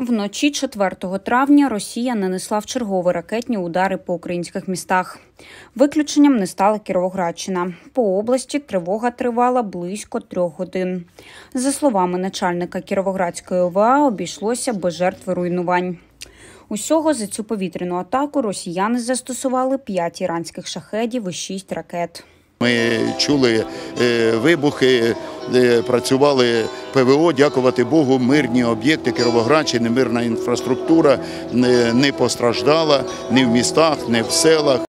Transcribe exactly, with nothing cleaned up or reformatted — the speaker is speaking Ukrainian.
Вночі четвертого травня Росія нанесла вчергові ракетні удари по українських містах. Виключенням не стала Кіровоградщина. По області тривога тривала близько трьох годин. За словами начальника Кіровоградської О В А, обійшлося без жертв і руйнувань. Усього за цю повітряну атаку росіяни застосували п'ять іранських шахедів і шість ракет. Ми чули вибухи, працювали Пе Ве О, дякувати Богу, мирні об'єкти Кіровоградщини, мирна інфраструктура не постраждала ні в містах, ні в селах.